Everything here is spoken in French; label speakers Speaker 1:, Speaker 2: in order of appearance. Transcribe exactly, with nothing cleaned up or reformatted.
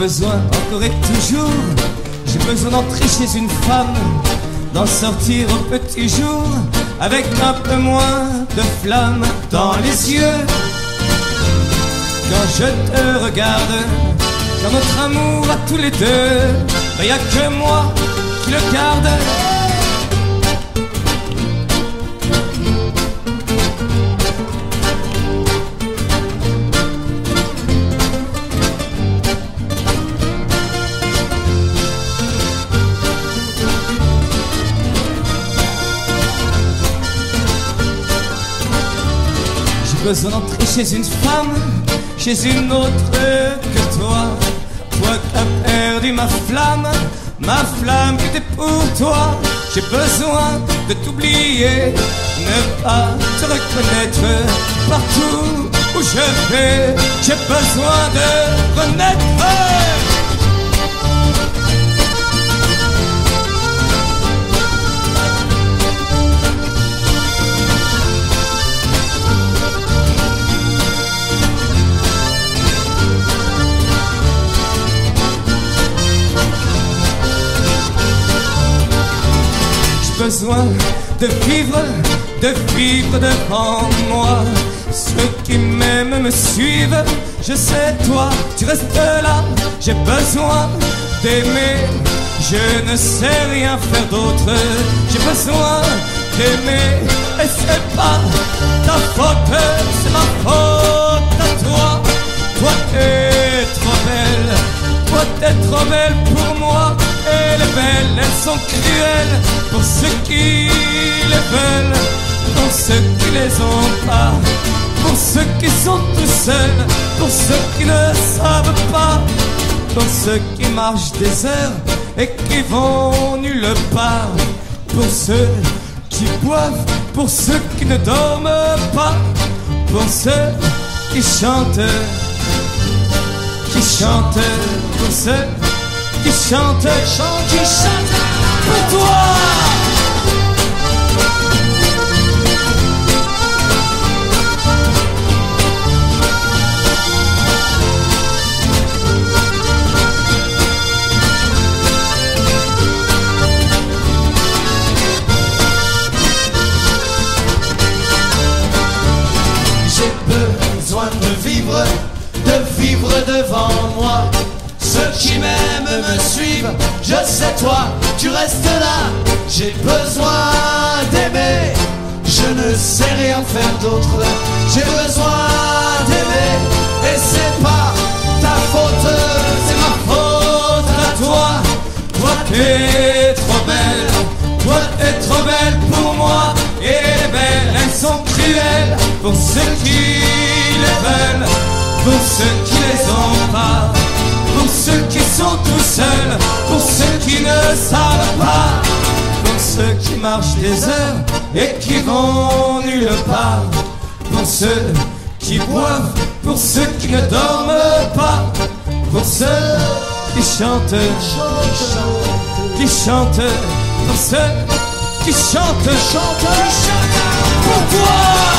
Speaker 1: besoin, encore et toujours, j'ai besoin d'entrer chez une femme, d'en sortir au petit jour, avec un peu moins de flamme dans les yeux. Quand je te regarde, quand notre amour à tous les deux, ben y a que moi qui le garde. J'ai besoin d'entrer chez une femme, chez une autre que toi. Toi qui as perdu ma flamme, ma flamme qui était pour toi. J'ai besoin de t'oublier, ne pas te reconnaître partout où je vais. J'ai besoin de renaître. Besoin de vivre, de vivre devant moi. Ceux qui m'aiment me suivent, je sais toi, tu restes là. J'ai besoin d'aimer, je ne sais rien faire d'autre. J'ai besoin d'aimer, et c'est pas ta faute, c'est ma faute à toi. Toi t'es trop belle, toi t'es trop belle pour moi. Et les belles, elles sont cruelles pour ceux qui les veulent, pour ceux qui les ont pas, pour ceux qui sont tout seuls, pour ceux qui ne savent pas, pour ceux qui marchent des heures et qui vont nulle part, pour ceux qui boivent, pour ceux qui ne dorment pas, pour ceux qui chantent, qui chantent, pour ceux qui chante, chante, qui chante pour toi.
Speaker 2: J'ai besoin de vivre, de vivre devant moi. Ceux qui m'aiment me suivent, je sais toi, tu restes là. J'ai besoin d'aimer, je ne sais rien faire d'autre. J'ai besoin d'aimer, et c'est pas ta faute, c'est ma faute à toi.
Speaker 1: Toi t'es trop belle, toi t'es trop belle pour moi. Et les belles, elles sont cruelles pour ceux qui les veulent, pour ceux qui les ont pas, pour ceux qui sont tout seuls, pour ceux qui ne savent pas, pour ceux qui marchent des heures et qui vont nulle part, pour ceux qui boivent, pour ceux qui ne dorment pas, pour ceux qui chantent, qui chantent, pour ceux qui chantent, chantent, pour toi.